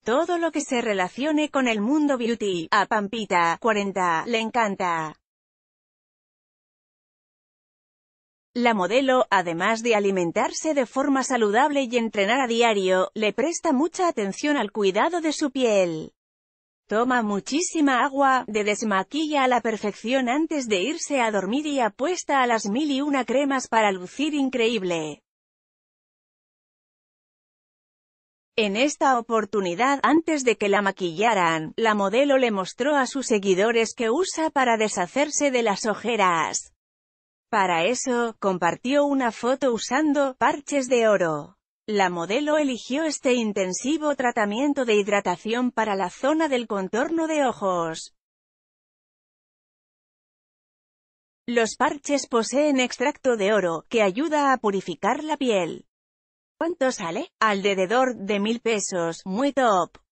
Todo lo que se relacione con el mundo beauty, a Pampita, 40, le encanta. La modelo, además de alimentarse de forma saludable y entrenar a diario, le presta mucha atención al cuidado de su piel. Toma muchísima agua, se desmaquilla a la perfección antes de irse a dormir y apuesta a las 1001 cremas para lucir increíble. En esta oportunidad, antes de que la maquillaran, la modelo le mostró a sus seguidores qué usa para deshacerse de las ojeras. Para eso, compartió una foto usando parches de oro. La modelo eligió este intensivo tratamiento de hidratación para la zona del contorno de ojos. Los parches poseen extracto de oro, que ayuda a purificar la piel. ¿Cuánto sale? Alrededor de 1000 pesos, muy top.